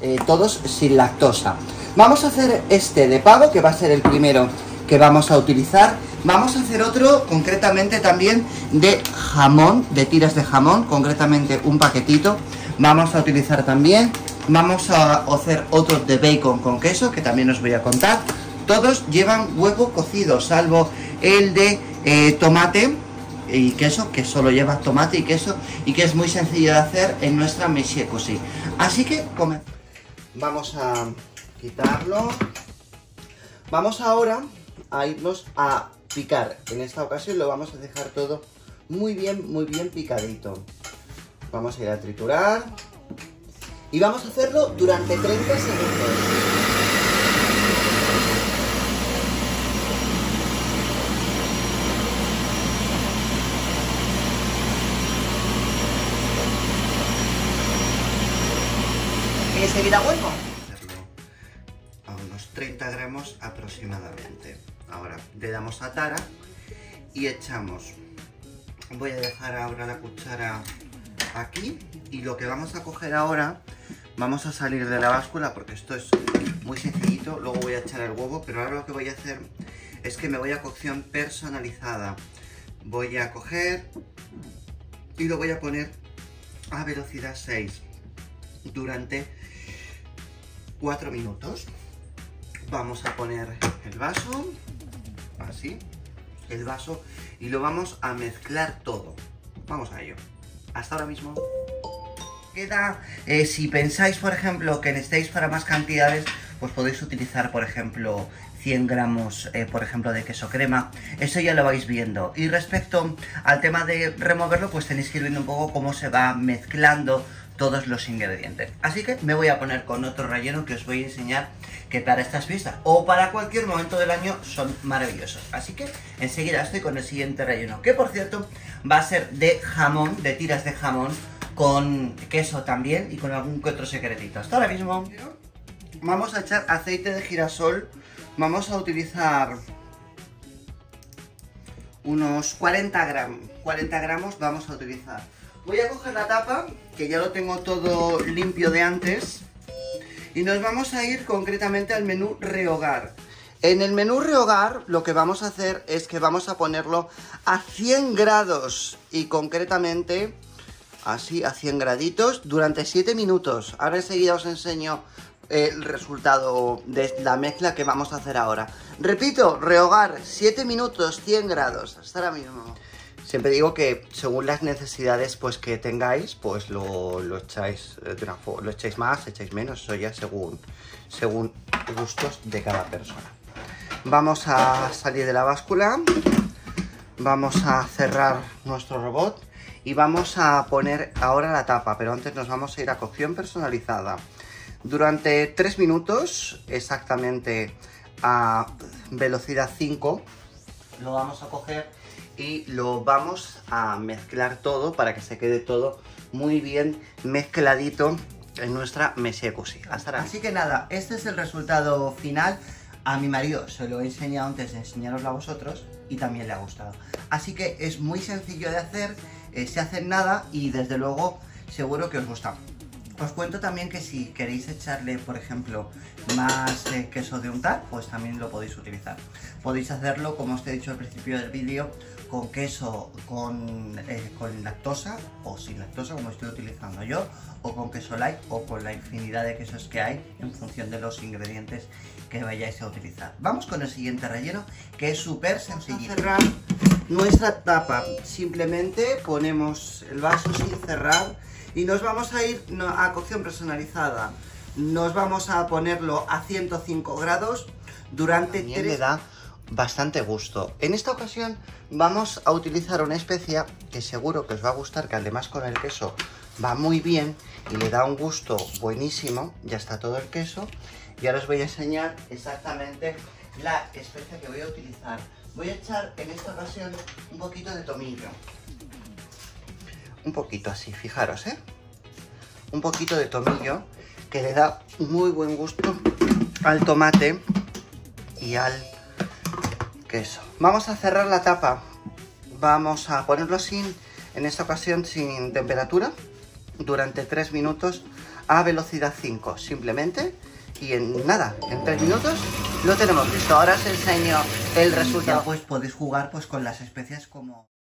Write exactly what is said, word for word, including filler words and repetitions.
eh, todos sin lactosa. Vamos a hacer este de pavo, que va a ser el primero que vamos a utilizar. Vamos a hacer otro, concretamente también de jamón, de tiras de jamón, concretamente un paquetito. Vamos a utilizar también, vamos a hacer otros de bacon con queso, que también os voy a contar. Todos llevan huevo cocido, salvo el de eh, tomate y queso, que solo lleva tomate y queso, y que es muy sencillo de hacer en nuestra Monsieur Cousy. Así que comenzamos. Vamos a quitarlo. Vamos ahora a irnos a picar. En esta ocasión lo vamos a dejar todo muy bien, muy bien picadito. Vamos a ir a triturar y vamos a hacerlo durante treinta segundos. Enseguida vuelvo. A unos treinta gramos aproximadamente. Ahora le damos a tara y echamos. Voy a dejar ahora la cuchara aquí y lo que vamos a coger ahora, vamos a salir de la báscula porque esto es muy sencillito. Luego voy a echar el huevo, pero ahora lo que voy a hacer es que me voy a cocción personalizada. Voy a coger y lo voy a poner a velocidad seis durante cuatro minutos. Vamos a poner el vaso, así, el vaso, y lo vamos a mezclar todo. Vamos a ello. Hasta ahora mismo. Queda, eh, si pensáis, por ejemplo, que necesitáis para más cantidades, pues podéis utilizar, por ejemplo, cien gramos, eh, por ejemplo, de queso crema. Eso ya lo vais viendo. Y respecto al tema de removerlo, pues tenéis que ir viendo un poco cómo se va mezclando todos los ingredientes. Así que me voy a poner con otro relleno que os voy a enseñar, que para estas fiestas o para cualquier momento del año son maravillosos. Así que enseguida estoy con el siguiente relleno, que por cierto va a ser de jamón, de tiras de jamón, con queso también y con algún que otro secretito. Hasta ahora mismo. Vamos a echar aceite de girasol. Vamos a utilizar unos cuarenta gramos. cuarenta gramos vamos a utilizar. Voy a coger la tapa, que ya lo tengo todo limpio de antes, y nos vamos a ir concretamente al menú rehogar. En el menú rehogar lo que vamos a hacer es que vamos a ponerlo a cien grados y concretamente así a cien graditos durante siete minutos. Ahora enseguida os enseño el resultado de la mezcla que vamos a hacer ahora. Repito, rehogar siete minutos, cien grados. Hasta ahora mismo. Siempre digo que según las necesidades pues que tengáis, pues lo, lo echáis de una, lo echáis más, echáis menos, eso ya según, según gustos de cada persona. Vamos a salir de la báscula, vamos a cerrar nuestro robot y vamos a poner ahora la tapa, pero antes nos vamos a ir a cocción personalizada. Durante tres minutos, exactamente a velocidad cinco, lo vamos a coger y lo vamos a mezclar todo para que se quede todo muy bien mezcladito en nuestra Monsieur Cousy. Hasta ahora. Así que nada, este es el resultado final. A mi marido se lo he enseñado antes de enseñaroslo a vosotros y también le ha gustado. Así que es muy sencillo de hacer, eh, se hace en nada y desde luego seguro que os gusta. Os cuento también que si queréis echarle, por ejemplo, más eh, queso de untar, pues también lo podéis utilizar. Podéis hacerlo, como os he dicho al principio del vídeo, con queso con, eh, con lactosa o sin lactosa, como estoy utilizando yo, o con queso light o con la infinidad de quesos que hay en función de los ingredientes que vayáis a utilizar. Vamos con el siguiente relleno, que es súper sencillito. Vamos a cerrar nuestra tapa. Simplemente ponemos el vaso sin cerrar y nos vamos a ir a cocción personalizada. Nos vamos a ponerlo a ciento cinco grados durante tres... le da bastante gusto. En esta ocasión vamos a utilizar una especia que seguro que os va a gustar, que además con el queso va muy bien y le da un gusto buenísimo. Ya está todo el queso y ahora os voy a enseñar exactamente la especia que voy a utilizar. Voy a echar en esta ocasión un poquito de tomillo. Un poquito así, fijaros, ¿eh? Un poquito de tomillo que le da muy buen gusto al tomate y al queso. Vamos a cerrar la tapa. Vamos a ponerlo sin, en esta ocasión sin temperatura, durante tres minutos a velocidad cinco, simplemente. Y en nada, en tres minutos lo tenemos listo. Ahora os enseño el resultado. Ya pues podéis jugar pues con las especias como...